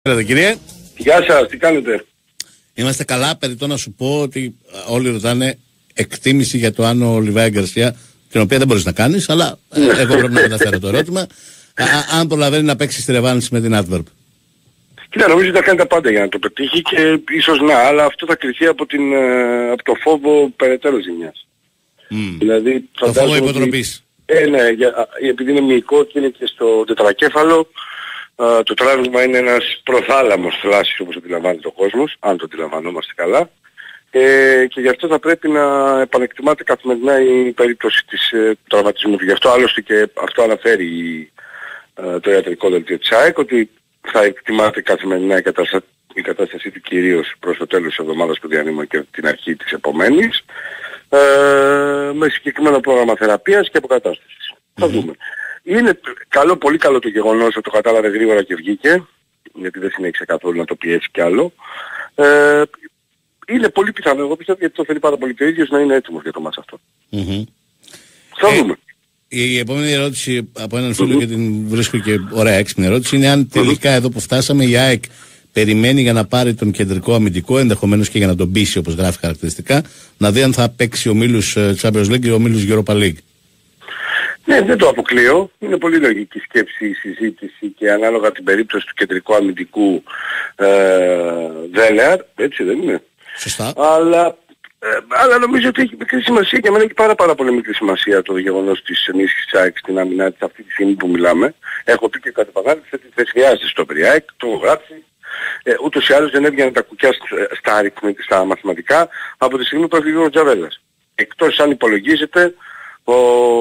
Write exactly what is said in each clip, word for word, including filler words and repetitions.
Κύριε, κύριε. Γεια σας, τι κάνετε? Είμαστε καλά. Περιττώ να σου πω ότι όλοι ρωτάνε εκτίμηση για το αν ο Λιβάη Γκαρσία, την οποία δεν μπορείς να κάνεις, αλλά εγώ πρέπει να μεταφέρω το ερώτημα, α, αν προλαβαίνει να παίξει στη ρεβάνση με την Adverb. Κοίτα, νομίζω ότι θα κάνει τα πάντα για να το πετύχει και ίσως να, αλλά αυτό θα κρυθεί από, την, από το φόβο περαιτέρω ζημιάς. Mm. Δηλαδή, το φόβο υποτροπής. Ε, ναι, για, επειδή είναι μυϊκό και είναι και στο τετρακέφαλο, Uh, το τραύμα είναι ένας προθάλαμος θλάσσης όπως αντιλαμβάνεται ο κόσμος, αν το αντιλαμβανόμαστε καλά, ε, και γι' αυτό θα πρέπει να επανεκτιμάται καθημερινά η περίπτωση της ε, τραυματισμού του. Γι' αυτό άλλωστε και αυτό αναφέρει ε, το ιατρικό δελτίο της ΑΕΚ, ότι θα εκτιμάται καθημερινά η, κατάστα... η κατάστασή του κυρίως προς το τέλος της εβδομάδας που διανύουμε και την αρχή της επομένης, ε, με συγκεκριμένο πρόγραμμα θεραπείας και αποκατάστασης. Mm-hmm. Θα δούμε. Είναι καλό, πολύ καλό το γεγονός ότι το κατάλαβε γρήγορα και βγήκε, γιατί δεν συνέχισε καθόλου να το πιέσει κι άλλο. Ε, είναι πολύ πιθανό, εγώ πιστεύω, γιατί το θέλει πάρα πολύ και ο ίδιος, να είναι έτοιμος για το μάτς αυτό. Mm-hmm. Θα ε, δούμε. Η επόμενη ερώτηση από έναν φίλο, mm-hmm. και την βρίσκω και ωραία έξυπνη ερώτηση, είναι αν τελικά mm-hmm. εδώ που φτάσαμε η ΑΕΚ περιμένει για να πάρει τον κεντρικό αμυντικό, ενδεχομένως και για να τον πείσει όπως γράφει χαρακτηριστικά, να δει αν θα παίξει ο Μίλους Champions League και ο Μίλους Europa League. Ναι, δεν το αποκλείω. Είναι πολύ λογική σκέψη η συζήτηση και ανάλογα την περίπτωση του κεντρικού αμυντικού ε, Βέλεαρ, έτσι δεν είναι? Σωστά. Αλλά, ε, αλλά νομίζω ότι έχει μικρή σημασία και εμένα έχει πάρα πάρα πολύ μικρή σημασία το γεγονός της ενίσχυσης της ΑΕΚ στην άμυνα της αυτή τη στιγμή που μιλάμε. Έχω πει και κάτι παγάλης ότι δεν χρειάζεται στο ΑΕΚ, το έχω γράψει. Ε, ούτως ή άλλως δεν έβγαινε τα κουκιά στα, αριθμητικά, στα μαθηματικά από τη στιγμή που έφυγε ο Τζαβέλας. Εκτός αν υπολογίζεται ο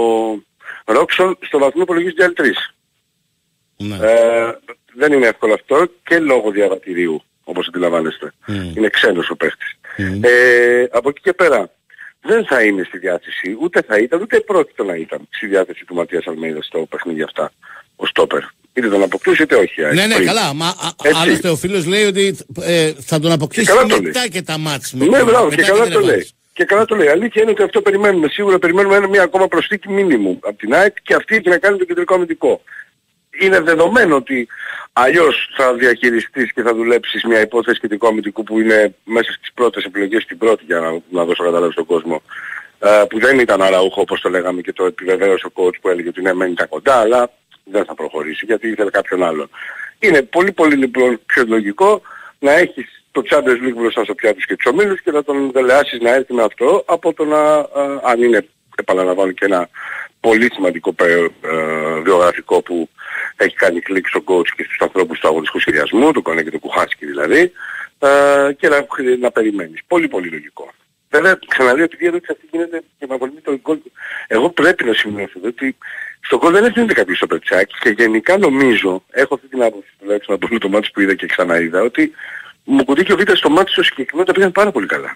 Ρόξον στο βαθμό υπολογίζεται άλλοι τρεις. Ναι. Ε, δεν είναι εύκολο αυτό και λόγω διαβατηρίου, όπως αντιλαμβάνεστε. Mm. Είναι ξένος ο παίχτης. Mm. Ε, από εκεί και πέρα δεν θα είναι στη διάθεση, ούτε θα ήταν, ούτε πρόκειται να ήταν στη διάθεση του Ματίας Αλμέιδα στο παιχνίδι αυτά, ο στόπερ. Είτε τον αποκτούσε είτε όχι. Ναι, ναι, πριν. Καλά. Μα άλλωστε ο φίλος λέει ότι ε, θα τον αποκτήσει και μετά και τα μάτς. Ναι, μπράβο, και καλά το λέει. Και καλά το λέει. Αλήθεια είναι ότι αυτό περιμένουμε. Σίγουρα περιμένουμε ένα μια ακόμα προσθήκη μίνιμουμ από την ΑΕΚ και αυτή έχει να κάνει το κεντρικό αμυντικό. Είναι δεδομένο ότι αλλιώς θα διαχειριστείς και θα δουλέψεις μια υπόθεση κεντρικού αμυντικού που είναι μέσα στις πρώτες επιλογές, στην πρώτη, για να, να δώσω καταλάβει στον κόσμο, uh, που δεν ήταν αραούχο όπως το λέγαμε και το επιβεβαίωσε ο coach που έλεγε ότι ναι, μένει κοντά, αλλά δεν θα προχωρήσει γιατί ήθελε κάποιον άλλον. Είναι πολύ πολύ λοιπόν πιο λογικό να έχεις το Champions League μπροστά στο πιάτος και τους ομίλους και να τον δελεάσεις να έρθει με αυτό από το να, α, αν είναι, επαναλαμβάνω, και ένα πολύ σημαντικό πε, ε, βιογραφικό που έχει κάνει κλικ στον coach και στους ανθρώπους του αγωνιστικού σχεδιασμού, τον Κονέ και τον Κουχάσκι δηλαδή, ε, και να, να περιμένεις. Πολύ πολύ λογικό. Βέβαια, ξαναλέω, επειδή εδώ αυτή γίνεται και με αφορμή το γκολ, εγώ πρέπει να σημειώσω ότι στο γκολ δεν ευθύνεται κάποιος στο πετσάκι και γενικά νομίζω, έχω αυτή την άποψη τουλάχιστον από όλο το μάτι που είδα και ξαναείδα, ότι μου κουτί και ο Β' στο μάτι στο συγκεκριμένο τα πήγαν πάρα πολύ καλά.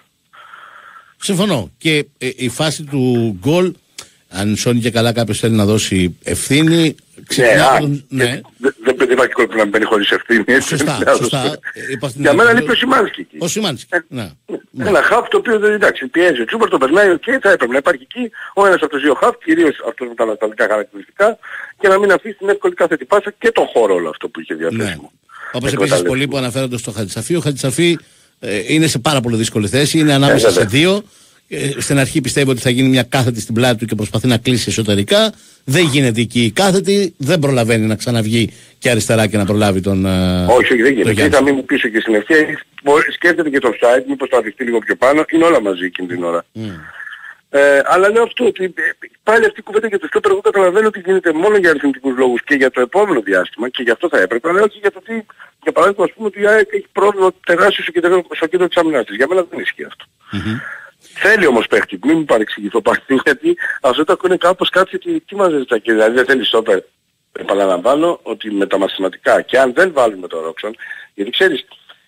Συμφωνώ. Και ε, η φάση του γκολ, αν σώνει και καλά κάποιος θέλει να δώσει ευθύνη, ξεκινά τον... Ναι. Δεν δεν υπάρχει γκολ που να μην μπαίνει χωρίς ευθύνη. Σωστά, σωστά. Για μένα λείπει ο Σιμάνσκι εκεί. Ο Σιμάνσκι, ναι. Ένα χαφ το οποίο δεν εντάξει, πιέζει ο Τσούπερ, το περνάει και θα έπρεπε να υπάρχει εκεί ο ένας από τους δύο χαφ, κυρίως αυτός με τα ανασταλτικά χαρακτηριστικά, και να μην αφήσει την εύκολη κάθετη πάσα και τον χώρο όλο αυτό που είχε διαθέσιμο. Όπως επίσης πολλοί που αναφέρονται στο Χατζησαφή, ο Χατζησαφή ε, είναι σε πάρα πολύ δύσκολη θέση, είναι ανάμεσα σε δύο. Ε, στην αρχή πιστεύω ότι θα γίνει μια κάθετη στην πλάτη του και προσπαθεί να κλείσει εσωτερικά. Δεν γίνεται εκεί η κάθετη, δεν προλαβαίνει να ξαναβγεί και αριστερά και να προλάβει τον. Ε, όχι, όχι, δεν γίνεται. Θα μείνει πίσω και στην ευθεία. Σκέφτεται και το offside, μήπως το αδειχτεί λίγο πιο πάνω. Είναι όλα μαζί εκείνη την ώρα. Mm. Ε, αλλά λέω αυτό ότι πάλι αυτή η κουβέντα για το στόπερ, εγώ καταλαβαίνω ότι γίνεται μόνο για αριθμητικούς λόγους και για το επόμενο διάστημα και γι' αυτό θα έπρεπε, αλλά όχι για το ότι, για παράδειγμα, ας πούμε ότι η ΑΕΚ έχει πρόβλημα τεράστιο στο κέντρο, στο κέντρο της άμυνας της. Για μένα δεν ισχύει αυτό. Mm-hmm. Θέλει όμως παίχτη, μην μου παρεξηγηθώ πάλι, γιατί αυτό το ακούνε κάπως κάποιοι ότι τι μας ζητά και δηλαδή δεν θέλει στόπερ. Επαναλαμβάνω ότι με τα μαθηματικά και αν δεν βάλουμε το Ρόξον, γιατί ξέρεις,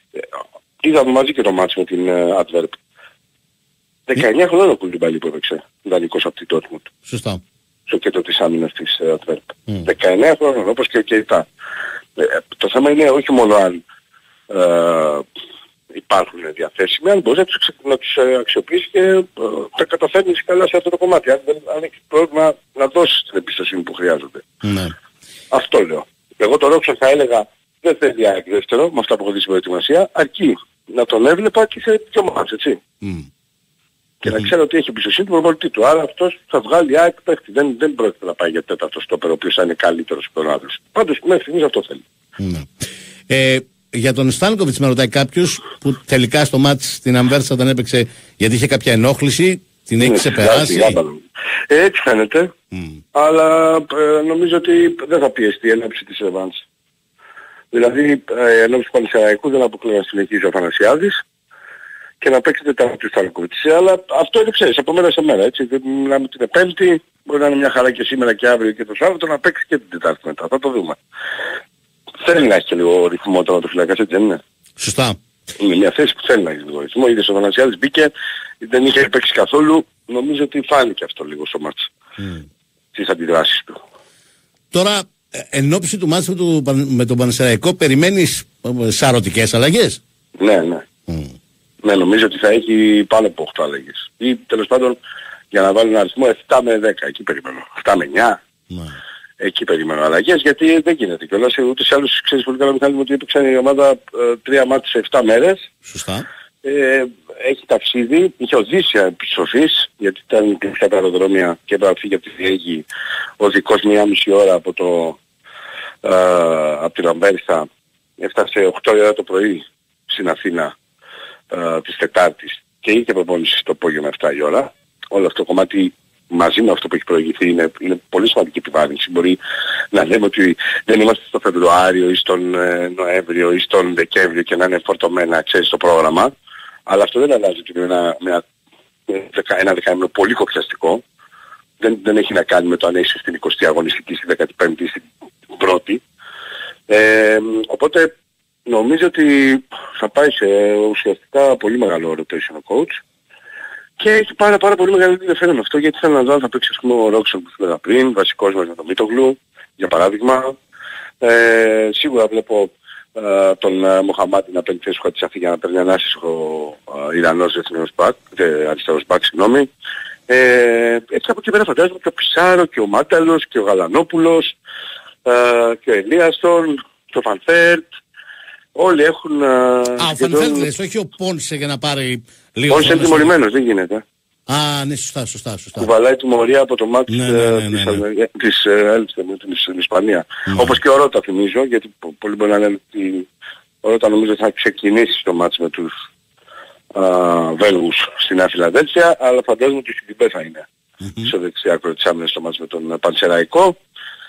είδαμε μαζί και το μάτς με την uh, Adverb. δεκαεννιά χρονών ο Κουλτουμπαλί που έπαιξε, δανεικός από την Dortmund. Σωστά. Στο κέντρο της άμυνας της Adverb. Mm. δεκαεννιά χρονών, όπως και ο Κεϊτά. Ε, το θέμα είναι όχι μόνο αν ε, υπάρχουν διαθέσιμοι, αν μπορείς να τους, να τους αξιοποιήσεις και ε, τα καταφέρνεις καλά σε αυτό το κομμάτι. Αν, αν έχεις πρόβλημα να δώσεις την εμπιστοσύνη που χρειάζονται. Mm. Αυτό λέω. Εγώ το Ρόξον θα έλεγα δεν θέλει ΑΕΚ δεύτερο, με αυτά που έχω δει στην προετοιμασία, αρκεί να τον έβλεπα και σε δύο μάτς, έτσι. Mm. Και mm. να ξέρω ότι έχει εμπιστοσύνη του προπονητή του. Άρα αυτός θα βγάλει ΑΕΚ παίχτη. Δεν, δεν πρόκειται να πάει για τέταρτο στόπερ, ο οποίος θα είναι καλύτερος από τον άλλος. Πάντως μέχρι στιγμής αυτό θέλει. Mm. Ε, για τον Στάνκοβιτς με ρωτάει κάποιος που τελικά στο μάτς στην Αμβέρσα δεν έπαιξε γιατί είχε κάποια ενόχληση. Την έχει ξεπεράσει. Ε, έτσι φαίνεται. Mm. Αλλά ε, νομίζω ότι δεν θα πιεστεί η έλλειψη της ρεβάνς. Δηλαδή ε, ενώπιση του Πανσεραϊκού δεν αποκλείει να συνεχίσει ο Αθανασιάδης και να παίξει τετάρτη του Στάνκοβιτς. Αλλά αυτό είναι, ξέρεις, από μέρα σε μέρα. Έτσι. Δεν μιλάμε ότι είναι Πέμπτη, μπορεί να είναι μια χαρά και σήμερα και αύριο και το Σάββατο να παίξει και την Τετάρτη μετά. Θα το δούμε. Θέλει να έχει και λίγο ρυθμό τώρα το φυλακάς, έτσι δεν είναι? Σωστά. Είναι μια θέση που θέλει να έχει λίγο ρυθμό. Είδες ο Αθανασιάδης μπήκε, δεν είχε παίξει καθόλου. Νομίζω ότι φάνηκε αυτό λίγο στο μάτς. Mm. Τις αντιδράσεις του. Τώρα, εν ώψη του μάτς με, το, με τον Πανσεραϊκό, περιμένεις σαρωτικές αλλαγές? Ναι, ναι. Mm. Ναι, νομίζω ότι θα έχει πάνω από οκτώ αλλαγές. Ή τέλος πάντων για να βάλει ένα αριθμό επτά με δέκα. Εκεί περιμένω. επτά με εννιά. Mm. Εκεί περιμένω αλλαγές, γιατί δεν γίνεται κιόλας. Ούτως ή άλλως ξέρεις πολύ καλά, Μιχάλη, ότι έπαιξαν η ομάδα ε, τρία μάτς σε επτά μέρες. Σωστά. Ε, έχει ταξίδι, είχε οδύσσια επιστροφής, γιατί ήταν κλειστά τα αεροδρόμια και έπρεπε να φύγει από τη Διέγη οδικός μία μισή ώρα από, το, ε, από την Αμβέρσα. Έφτασε οκτώ η ώρα το πρωί στην Αθήνα ε, της Τετάρτης και είχε προπόνηση στο απόγευμα επτά η ώρα. Όλο αυτό το κομμάτι μαζί με αυτό που έχει προηγηθεί είναι, είναι πολύ σημαντική επιβάρυνση. Μπορεί να λέμε ότι δεν είμαστε στο Φεβρουάριο ή στον ε, Νοέμβριο ή στον Δεκέμβριο και να είναι φορτωμένα, ξέρεις, το πρόγραμμα. Αλλά αυτό δεν αλλάζει ότι είναι ένα, ένα, ένα δεκαήμινο πολύ κοπιαστικό. Δεν, δεν έχει να κάνει με το αν είσαι στην εικοστή αγωνιστική, στην δέκατη πέμπτη ή στην πρώτη. Ε, οπότε νομίζω ότι θα πάει σε ουσιαστικά πολύ μεγάλο rotation ο coach. Και έχει πάρα, πάρα πολύ μεγάλο ενδιαφέρον αυτό, γιατί θέλω να δω αν θα παίξει, ας πούμε, ο Ρόξον που είπα πριν, βασικός μας με τον Μίτογλου, για παράδειγμα. Ε, σίγουρα βλέπω ε, τον ε, Μοχαμάτι να παίρνει θέση του Χατσαφή για να παίρνει ανάσης ο ε, Ιρανός δεθνικός μπακ, ε, αριστερός μπακ, συγγνώμη. Ε, έτσι από εκεί πέρα φαντάζομαι και ο Πισάρο και ο Μάταλος και ο Γαλανόπουλος ε, και ο Ελίαστον και ο Φανφέρτ. Όλοι έχουν... Α, ο Φανφέρτ λες, όχι ο Πόνσε για να πάρει λίγο... Πόνσε είναι τιμωρημένος, δεν γίνεται. Α, ναι, σωστά, σωστά, σωστά. Κουβαλάει τιμωρία από το μάτι ναι, ναι, ναι, ναι, ναι. της Έλτσε με την Ισπανία. Ναι. Όπως και ο Ρώτα θυμίζω, γιατί πολλοί μπορεί να λένε ότι ο Ρώτα νομίζω θα ξεκινήσει το μάτι με τους α, Βέλγους στην Νέα Φιλαδέλφια, αλλά φαντάζομαι ότι στην Τιμπέ θα είναι. Mm-hmm. Στο δεξιά της άμυνας στο μάτι με τον Πανσεραϊκό.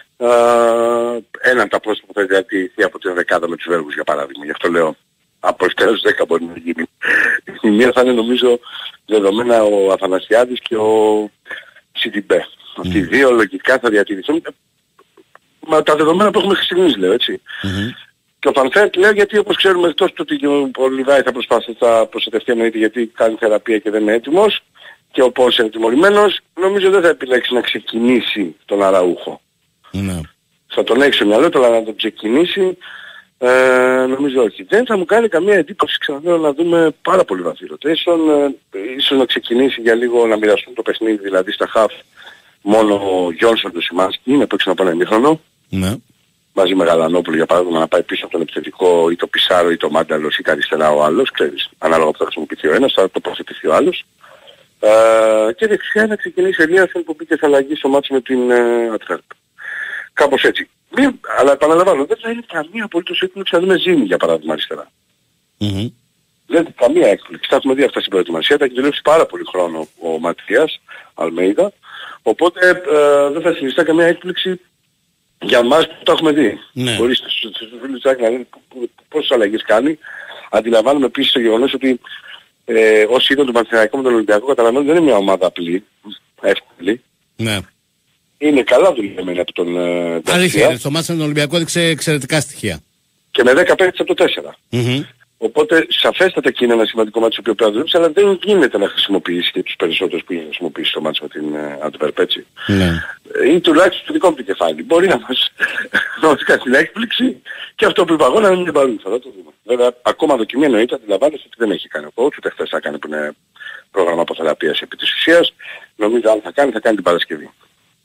Uh, ένα από τα πρόσωπα που θα διατηρηθεί από την δεκάδα με τους Βέλγους, για παράδειγμα. Γι' αυτό λέω από επτά έως δέκα μπορεί να γίνει. Η μία θα είναι νομίζω δεδομένα ο Αθανασιάδης και ο Σιντιμπέ. Mm. Αυτοί οι δύο λογικά θα διατηρηθούν. Μα τα δεδομένα που έχουμε μέχρι στιγμής λέω, έτσι. Mm-hmm. Και ο Φανφέρτ λέω γιατί όπως ξέρουμε εκτός του ότι ο Λιβάη θα προσπάθει θα προστατευτεί εννοείται γιατί κάνει θεραπεία και δεν είναι έτοιμος και ο Πόνς είναι τιμωρημένος, νομίζω δεν θα επιλέξει να ξεκινήσει τον Αραούχο. Ναι. Θα τον έχει στο μυαλό του, αλλά να τον ξεκινήσει ε, νομίζω όχι. Δεν θα μου κάνει καμία εντύπωση ξαναλέω να δούμε πάρα πολύ βαθύ rotation. Ε, ίσως να ξεκινήσει για λίγο να μοιραστούν το παιχνίδι, δηλαδή στα half μόνο ο Γιόνσον του Σιμάνσκι να παίξουν από ένα ημίχρονο. Ναι. Μαζί με Γαλανόπουλο για παράδειγμα να πάει πίσω από τον επιθετικό ή το Πισάρο ή το Μάνταλος ή τα αριστερά ο άλλος, ξέρεις, ανάλογα που θα χρησιμοποιηθεί ο ένας, θα τοποθετηθεί ο άλλος. Ε, και δεξιά να ξεκινήσει Ελίασον που μπήκε σε αλλαγή στο μάτσο με την Ατφέρπ. Κάπως έτσι. Μην, αλλά επαναλαμβάνω, δεν θα είναι καμία απολύτως έκπληξη να δούμε Ζήνη για παράδειγμα αριστερά. Mm-hmm. Δεν είναι καμία έκπληξη. Τα έχουμε δει αυτά στην προετοιμασία. Τα έχει δουλέψει πάρα πολύ χρόνο ο Ματίας Αλμέιδα. Οπότε ε, δεν θα συνιστά καμία έκπληξη για εμάς που το έχουμε δει. Ναι. Μπορείς στους φίλους του να δείτε πόσες αλλαγές κάνει. Αντιλαμβάνουμε επίσης το γεγονός ότι ε, όσοι είδαν τον Παναθηναϊκό με τον Ολυμπιακό καταλαβαίνουν δεν είναι μια ομάδα απλή, εύκολη. Ναι. Είναι καλά δουλεμένη από τον ε, αλήθεια, στο μάτς με τον Ολυμπιακό έδειξε εξαιρετικά στοιχεία. Και με δέκα παίκτες από το τέσσερα. Mm-hmm. Οπότε σαφέστατα και είναι ένα σημαντικό μάτι στο οποίο πρέπει να δουλέψει, αλλά δεν γίνεται να χρησιμοποιήσει και τους περισσότερους που είχε χρησιμοποιήσει στο μάτι με την Αντβέρπ, έτσι. Ναι. Ή τουλάχιστον στο δικό μου το κεφάλι. Μπορεί να μας, να μας κάνει την έκπληξη και αυτό που είπα εγώ να είναι παρούσα. Θα το δούμε. Βέβαια, ακόμα δοκιμή εννοείται, αντιλαμβάνεσαι ότι δεν έχει κάνει ο coach, ούτε χθες θα κάνει που είναι πρόγραμμα αποθεραπείας επί της ουσίας. Νομίζω αν θα κάνει, θα κάνει την Παρασκευή.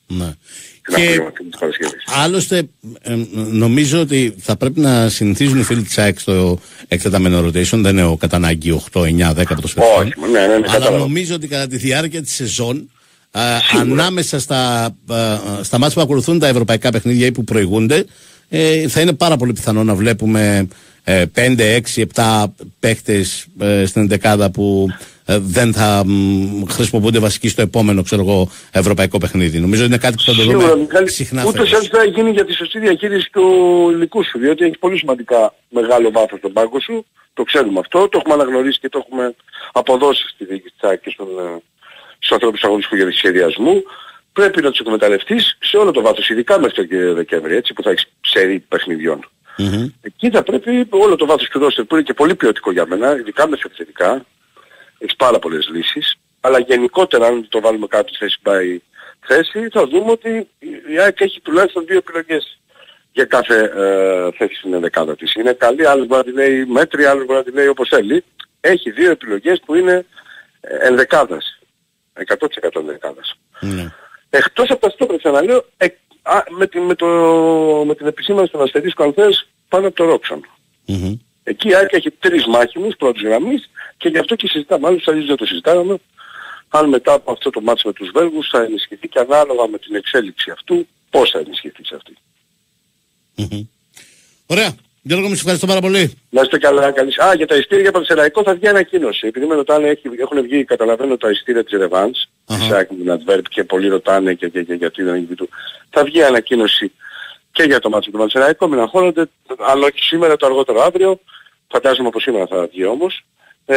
Ναι. Και άλλωστε ε, νομίζω ότι θα πρέπει να συνηθίζουν οι φίλοι της ΑΕΚ στο εκτεταμένο rotation. Δεν είναι ο κατά ανάγκη οκτώ, εννιά, δέκα από το σπίτι. Ναι, ναι, ναι, αλλά νομίζω ότι κατά τη διάρκεια της σεζόν α, ανάμεσα στα, α, στα μάτς που ακολουθούν τα ευρωπαϊκά παιχνίδια ή που προηγούνται ε, θα είναι πάρα πολύ πιθανό να βλέπουμε ε, πέντε, έξι, επτά παίχτες ε, στην εντεκάδα που ε, δεν θα μ, χρησιμοποιούνται βασικοί στο επόμενο ξέρω εγώ, ευρωπαϊκό παιχνίδι. Νομίζω είναι κάτι που θα το δούμε σίγουρα, συχνά. Ούτως ή άλλως θα γίνει για τη σωστή διαχείριση του υλικού σου, διότι έχει πολύ σημαντικά μεγάλο βάθος στον πάγκο σου, το ξέρουμε αυτό, το έχουμε αναγνωρίσει και το έχουμε αποδώσει στη διοίκηση της ΑΕΚ και στον, στους ανθρώπους αγωνιστικού για σχεδιασμού. Πρέπει να τους εκμεταλλευτείς σε όλο το βάθος, ειδικά μέχρι το Δεκέμβρη, έτσι, που θα έχεις σερί παιχνιδιών. Mm-hmm. Εκεί θα πρέπει όλο το βάθος του ρόστερ που είναι και πολύ ποιοτικό για μένα, ειδικά μεσοεπιθετικά, έχεις πάρα πολλές λύσεις, αλλά γενικότερα αν το βάλουμε κάτω θέση πάει θέση, θα δούμε ότι η ΑΕΚ έχει τουλάχιστον δύο επιλογές για κάθε ε, θέση στην ενδεκάδα της. Είναι καλή, άλλος μπορεί να τη λέει μέτρη, άλλος μπορεί να τη λέει όπως θέλει. Έχει δύο επιλογές που είναι ενδεκάδας, εκατό τοις εκατό ενδεκάδας. Mm. Εκτός από τα στόπερ, ξαναλέω, ε, α, με, την, με, το, με την επισήμανση των αστερίσκων αν θες, πάνω από το Ρόξον. Mm-hmm. Εκεί η ΑΕΚ έχει τρεις μάχημους πρώτης γραμμής και γι' αυτό και συζητάμε. Άλλους αλλιώς δεν το συζητάμε. Αν μετά από αυτό το μάτς με τους Βέλγους θα ενισχυθεί και ανάλογα με την εξέλιξη αυτού, πώς θα ενισχυθεί σε αυτή. Mm-hmm. Ωραία. Γιώργο, μου σε ευχαριστώ πάρα πολύ. Να είστε καλά, καλή. Α, για τα ειστήρια για Πανσεραϊκό θα βγει ανακοίνωση. Επειδή με ρωτάνε, έχουν βγει, καταλαβαίνω, τα ειστήρια της Ρεβάνς, της ΑΕΚ με την Adverb και πολλοί ρωτάνε και, και, και γιατί δεν έχει του. Θα βγει ανακοίνωση και για το μάτσο του Πανσεραϊκό, μην αγχώνονται, αν όχι σήμερα, το αργότερο αύριο, φαντάζομαι πως σήμερα θα βγει όμως. Ε,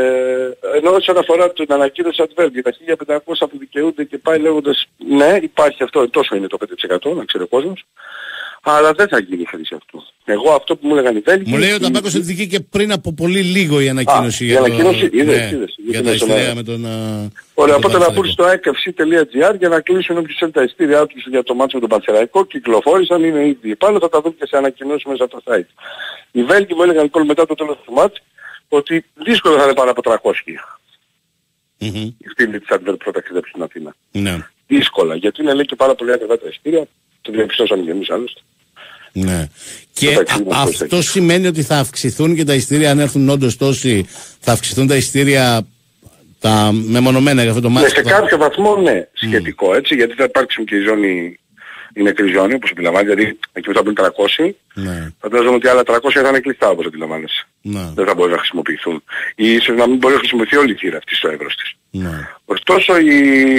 ενώ όσον αφορά την ανακοίνωση Adverb για τα χίλια πεντακόσια που δικαιούνται και πάει λέγοντας ναι, υπάρχει αυτό, τόσο είναι το πέντε τοις εκατό, να ξέρει ο κόσμος. Αλλά δεν θα γίνει χρήση αυτού. Εγώ αυτό που μου έλεγαν οι Βέλγοι... Μου λέει ο Ταμπάκος ότι βγήκε και πριν από πολύ λίγο η ανακοίνωση. Α, για η ανακοίνωση, το... είδες, ναι, είδες, για τα ειστήρια με τον... Ωραία, οπότε να πούν στο άι κέι τελεία τζι άρ για να κλείσουν όποιος θέλει τα ειστήρια τους για το μάτσο με τον Πανσεραϊκό. Κυκλοφόρησαν, είναι ήδη πάνω, θα τα δουν και σε ανακοινώσεις μέσα από το site. Οι Βέλγοι μου έλεγαν λοιπόν μετά το τέλος του μάτς ότι δύσκολο θα είναι πάνω από τριακόσια. Mm-hmm. Η φίλη της Adverb πρώτα ταξιδέψει στην Αθήνα. Ναι. Δύσκολα, γιατί είναι λέει και πάρα πολύ ακριβά τα ειστήρια. Το διαπιστώσαμε και εμείς άλλωστε. Ναι. Και αυτό σημαίνει ότι θα αυξηθούν και τα ειστήρια, αν έρθουν όντως τόσοι, θα αυξηθούν τα ειστήρια τα μεμονωμένα για αυτό το μάτι. Ναι, σε κάποιο βαθμό ναι, σχετικό mm. έτσι, γιατί θα υπάρξουν και η ζώνη, η νεκρή ζώνη, όπως αντιλαμβάνεται, δηλαδή εκεί που θα μπουν τριακόσιοι, ναι. Φαντάζομαι ότι άλλα τριακόσια θα είναι κλειστά όπως αντιλαμβάνεσαι. Ναι. Δεν θα μπορεί να χρησιμοποιηθούν. Ή ίσως να μην μπορεί να χρησιμοποιηθεί όλη η θύρα αυτή στο εύρος της. Ναι. Ωστόσο οι,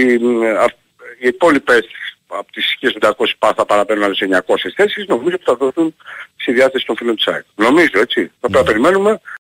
οι υπόλοιπες από τις χίλια πεντακόσιες θα παραπέρουν άλλες εννιακόσιες θέσεις, νομίζω ότι θα δοθούν στη διάθεση των φίλων της ΑΕΚ. Νομίζω έτσι. Θα πρέπει να περιμένουμε.